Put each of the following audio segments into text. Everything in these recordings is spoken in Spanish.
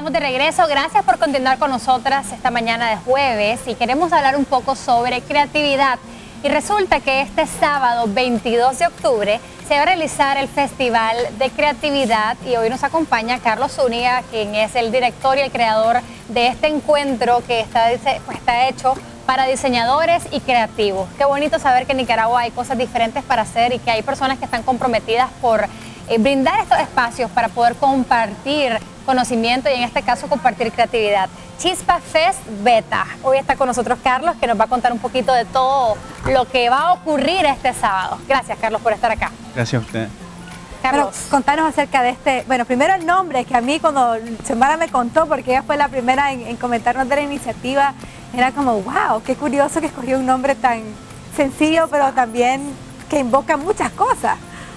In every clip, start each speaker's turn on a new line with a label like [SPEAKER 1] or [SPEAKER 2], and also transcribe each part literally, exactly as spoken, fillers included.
[SPEAKER 1] estamos de regreso. Gracias por continuar con nosotras esta mañana de jueves y queremos hablar un poco sobre creatividad. Y resulta que este sábado veintidós de octubre se va a realizar el Festival de Creatividad y hoy nos acompaña Carlos Zúñiga, quien es el director y el creador de este encuentro que está, pues, está hecho para diseñadores y creativos. Qué bonito saber que en Nicaragua hay cosas diferentes para hacer y que hay personas que están comprometidas por eh, brindar estos espacios para poder compartir conocimiento y en este caso compartir creatividad. Chispa Fest Beta. Hoy está con nosotros Carlos, que nos va a contar un poquito de todo lo que va a ocurrir este sábado. Gracias, Carlos, por estar acá.
[SPEAKER 2] Gracias a usted.
[SPEAKER 1] Carlos,
[SPEAKER 3] bueno, contanos acerca de este, bueno, primero el nombre, que a mí cuando Xiomara me contó, porque ella fue la primera en, en comentarnos de la iniciativa, era como, wow, qué curioso que escogió un nombre tan sencillo, pero también que invoca muchas cosas.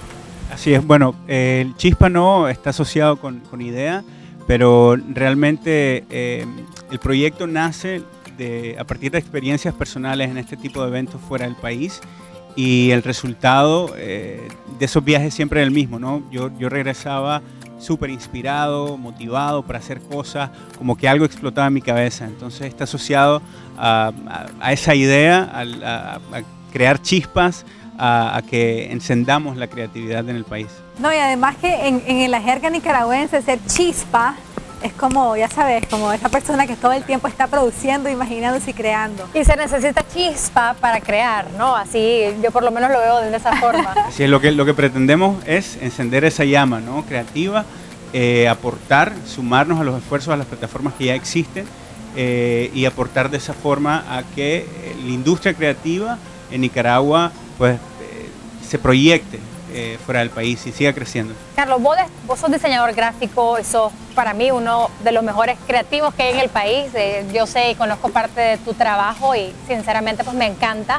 [SPEAKER 2] Así es, bueno, eh, el Chispa no está asociado con, con IDEA, pero realmente eh, el proyecto nace de, a partir de experiencias personales en este tipo de eventos fuera del país y el resultado eh, de esos viajes siempre es el mismo, ¿no? Yo, yo regresaba súper inspirado, motivado para hacer cosas, como que algo explotaba en mi cabeza. Entonces está asociado a, a, a esa idea, a, a, a crear chispas, a, a que encendamos la creatividad en el país.
[SPEAKER 3] No, y además que en, en la jerga nicaragüense ser chispa es como, ya sabes, como esa persona que todo el tiempo está produciendo, imaginándose y creando.
[SPEAKER 1] y se necesita chispa para crear, ¿no? Así yo por lo menos lo veo de esa forma.
[SPEAKER 2] Así es, lo que, lo que pretendemos es encender esa llama, ¿no? Creativa, eh, aportar, sumarnos a los esfuerzos de las plataformas que ya existen eh, y aportar de esa forma a que eh, la industria creativa en Nicaragua pues, eh, se proyecte eh, fuera del país y siga creciendo.
[SPEAKER 1] Carlos, vos, vos sos diseñador gráfico, sos para mí uno de los mejores creativos que hay en el país. Eh, yo sé y conozco parte de tu trabajo y sinceramente pues me encanta.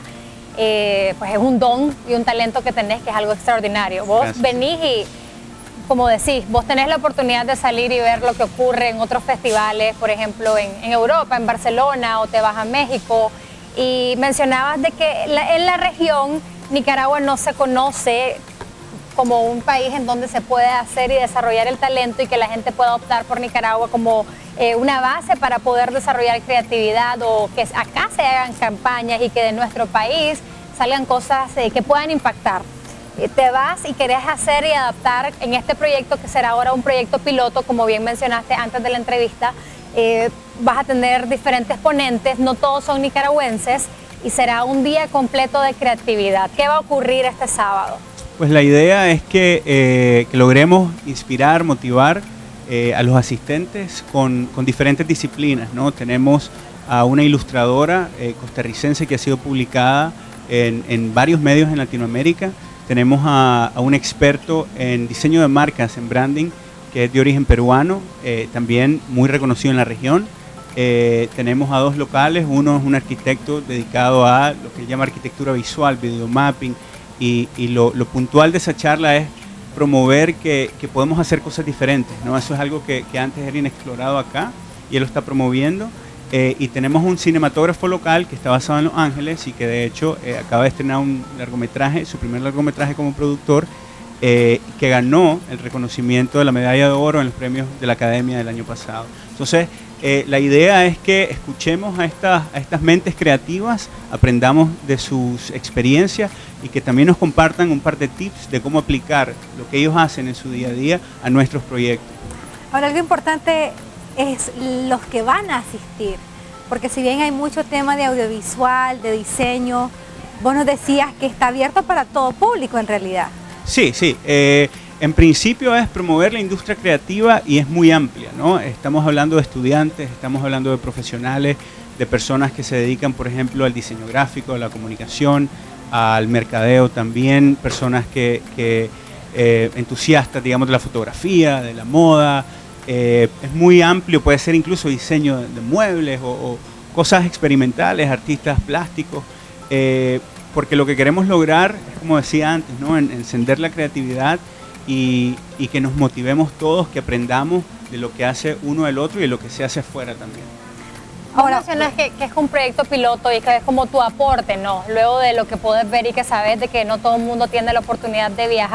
[SPEAKER 1] Eh, pues es un don y un talento que tenés que es algo extraordinario. Vos
[SPEAKER 2] Gracias.
[SPEAKER 1] venís y, como decís, vos tenés la oportunidad de salir y ver lo que ocurre en otros festivales, por ejemplo en, en Europa, en Barcelona, o te vas a México. Y mencionabas de que la, en la región Nicaragua no se conoce como un país en donde se puede hacer y desarrollar el talento y que la gente pueda optar por Nicaragua como eh, una base para poder desarrollar creatividad o que acá se hagan campañas y que de nuestro país salgan cosas eh, que puedan impactar. Eh, te vas y querés hacer y adaptar en este proyecto que será ahora un proyecto piloto, como bien mencionaste antes de la entrevista. Eh, vas a tener diferentes ponentes, no todos son nicaragüenses y será un día completo de creatividad. ¿Qué va a ocurrir este sábado?
[SPEAKER 2] Pues la idea es que, eh, que logremos inspirar, motivar eh, a los asistentes con, con diferentes disciplinas, ¿no? Tenemos a una ilustradora eh, costarricense que ha sido publicada en, en varios medios en Latinoamérica. Tenemos a, a un experto en diseño de marcas, en branding, que es de origen peruano, eh, también muy reconocido en la región. Eh, tenemos a dos locales, uno es un arquitecto dedicado a lo que él llama arquitectura visual, videomapping, y, y lo, lo puntual de esa charla es promover que, que podemos hacer cosas diferentes, ¿no? Eso es algo que, que antes era inexplorado acá y él lo está promoviendo. Eh, y tenemos un cinematógrafo local que está basado en Los Ángeles y que de hecho eh, acaba de estrenar un largometraje, su primer largometraje como productor, eh, que ganó el reconocimiento de la medalla de oro en los premios de la Academia del año pasado. Entonces, eh, la idea es que escuchemos a estas, a estas mentes creativas, aprendamos de sus experiencias y que también nos compartan un par de tips de cómo aplicar lo que ellos hacen en su día a día a nuestros proyectos.
[SPEAKER 3] Ahora, algo importante es los que van a asistir, porque si bien hay mucho tema de audiovisual, de diseño, vos nos decías que está abierto para todo público en realidad.
[SPEAKER 2] Sí, sí. Eh, en principio es promover la industria creativa y es muy amplia, ¿no? Estamos hablando de estudiantes, estamos hablando de profesionales, de personas que se dedican, por ejemplo, al diseño gráfico, a la comunicación, al mercadeo también, personas que, que eh, entusiastas, digamos, de la fotografía, de la moda. Eh, es muy amplio, puede ser incluso diseño de, de muebles o, o cosas experimentales, artistas plásticos, eh, porque lo que queremos lograr es, como decía antes, ¿no? En, encender la creatividad y, y que nos motivemos todos, que aprendamos de lo que hace uno del otro y de lo que se hace afuera también.
[SPEAKER 1] Ahora mencionas que, que es un proyecto piloto y que es como tu aporte, ¿no? Luego de lo que puedes ver y que sabes de que no todo el mundo tiene la oportunidad de viajar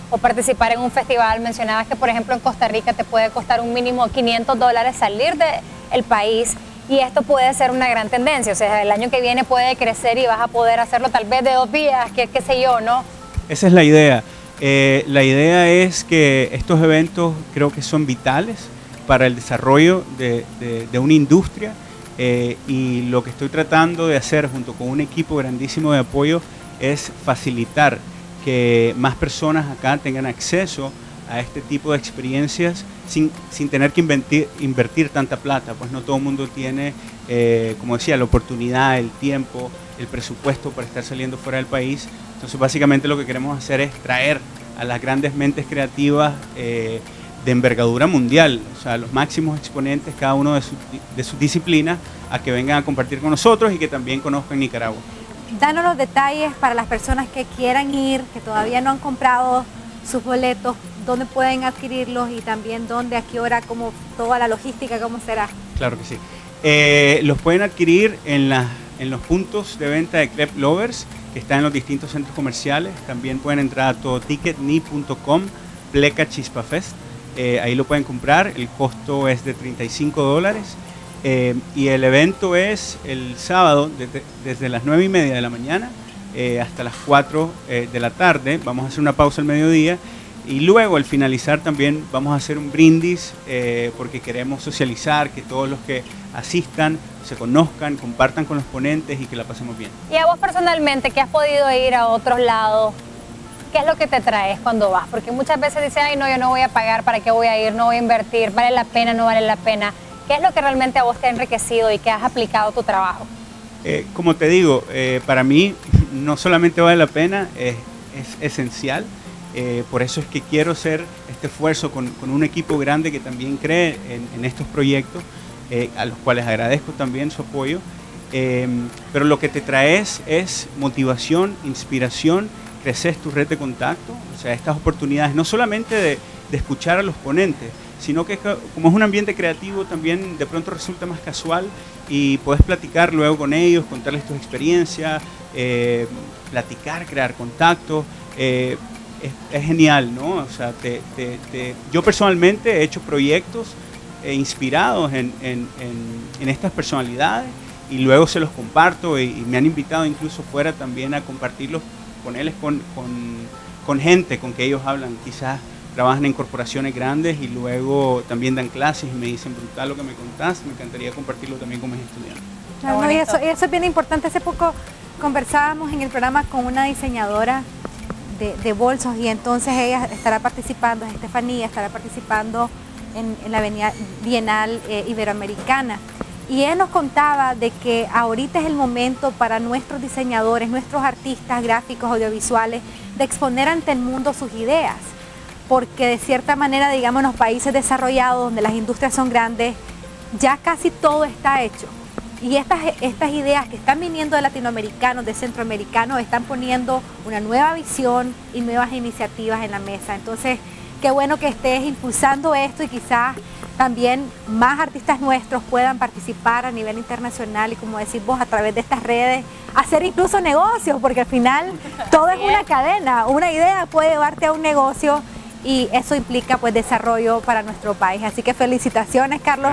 [SPEAKER 1] o participar en un festival. Mencionabas que, por ejemplo, en Costa Rica te puede costar un mínimo quinientos dólares salir del país, y esto puede ser una gran tendencia. O sea, el año que viene puede crecer y vas a poder hacerlo tal vez de dos días, que qué sé yo, ¿no?
[SPEAKER 2] Esa es la idea. Eh, la idea es que estos eventos creo que son vitales para el desarrollo de, de, de una industria, eh, y lo que estoy tratando de hacer junto con un equipo grandísimo de apoyo es facilitar que más personas acá tengan acceso a este tipo de experiencias sin, sin tener que invertir, invertir tanta plata. Pues no todo el mundo tiene, eh, como decía, la oportunidad, el tiempo, el presupuesto para estar saliendo fuera del país. Entonces básicamente lo que queremos hacer es traer a las grandes mentes creativas eh, de envergadura mundial, o sea, los máximos exponentes, cada uno de sus de su disciplinas, a que vengan a compartir con nosotros y que también conozcan Nicaragua.
[SPEAKER 3] Danos los detalles para las personas que quieran ir, que todavía no han comprado sus boletos, dónde pueden adquirirlos y también dónde, a qué hora, cómo, toda la logística, cómo será.
[SPEAKER 2] Claro que sí. Eh, los pueden adquirir en, la, en los puntos de venta de Crepe Lovers, que están en los distintos centros comerciales. También pueden entrar a todoticketme punto com, Pleca Chispa Fest. Eh, ahí lo pueden comprar, el costo es de treinta y cinco dólares. Eh, y el evento es el sábado desde, desde las nueve y media de la mañana eh, hasta las cuatro eh, de la tarde. Vamos a hacer una pausa al mediodía y luego al finalizar también vamos a hacer un brindis eh, porque queremos socializar, que todos los que asistan se conozcan, compartan con los ponentes y que la pasemos bien.
[SPEAKER 1] Y a vos personalmente, que has podido ir a otros lados, ¿qué es lo que te traes cuando vas? Porque muchas veces dicen, ay no, yo no voy a pagar, ¿para qué voy a ir? No voy a invertir, ¿vale la pena, no vale la pena? ¿Qué es lo que realmente a vos te ha enriquecido y que has aplicado a tu trabajo?
[SPEAKER 2] Eh, como te digo, eh, para mí no solamente vale la pena, eh, es esencial. Eh, por eso es que quiero hacer este esfuerzo con, con un equipo grande que también cree en, en estos proyectos, eh, a los cuales agradezco también su apoyo. Eh, pero lo que te traes es motivación, inspiración, creces tu red de contacto, o sea, estas oportunidades, no solamente de, de escuchar a los ponentes, sino que como es un ambiente creativo también de pronto resulta más casual y puedes platicar luego con ellos, contarles tus experiencias, eh, platicar, crear contactos. Eh, es, es genial, ¿no? O sea, te, te, te, yo personalmente he hecho proyectos eh, inspirados en, en, en, en estas personalidades y luego se los comparto y, y me han invitado incluso fuera también a compartirlos con ellos, con, con, con gente con que ellos hablan, quizás trabajan en corporaciones grandes y luego también dan clases y me dicen, brutal lo que me contaste, me encantaría compartirlo también con mis estudiantes.
[SPEAKER 3] Claro, no, y eso, eso es bien importante. Hace poco conversábamos en el programa con una diseñadora de, de bolsos y entonces ella estará participando, Estefanía, estará participando en, en la Bienal eh, Iberoamericana. Y ella nos contaba de que ahorita es el momento para nuestros diseñadores, nuestros artistas gráficos, audiovisuales, de exponer ante el mundo sus ideas. Porque de cierta manera, digamos, en los países desarrollados, donde las industrias son grandes, ya casi todo está hecho. Y estas, estas ideas que están viniendo de latinoamericanos, de centroamericanos, están poniendo una nueva visión y nuevas iniciativas en la mesa. Entonces, qué bueno que estés impulsando esto y quizás también más artistas nuestros puedan participar a nivel internacional y, como decís vos, a través de estas redes, hacer incluso negocios, porque al final todo es una cadena. Una idea puede llevarte a un negocio y eso implica pues desarrollo para nuestro país. Así que felicitaciones, Carlos.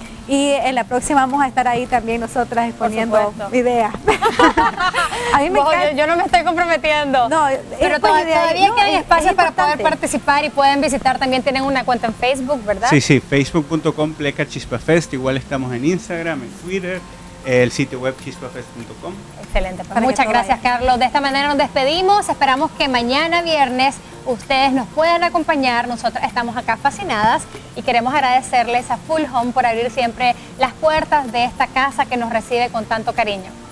[SPEAKER 3] Y en la próxima vamos a estar ahí también nosotras exponiendo ideas. A mí me
[SPEAKER 1] Ojo, yo, yo no me estoy comprometiendo.
[SPEAKER 3] No,
[SPEAKER 1] pero
[SPEAKER 3] pues,
[SPEAKER 1] todavía, todavía
[SPEAKER 3] no,
[SPEAKER 1] quedan
[SPEAKER 3] es,
[SPEAKER 1] espacios
[SPEAKER 3] es
[SPEAKER 1] para poder
[SPEAKER 3] importante.
[SPEAKER 1] participar y pueden visitar. También tienen una cuenta en Facebook, ¿verdad?
[SPEAKER 2] Sí, sí, facebook punto com, Pleca Chispa Fest. Igual estamos en Instagram, en Twitter, el sitio web chispa fest punto com.
[SPEAKER 1] Excelente, pues muchas gracias, Carlos. De esta manera nos despedimos. Esperamos que mañana viernes ustedes nos puedan acompañar. Nosotras estamos acá fascinadas y queremos agradecerles a Full Home por abrir siempre las puertas de esta casa que nos recibe con tanto cariño.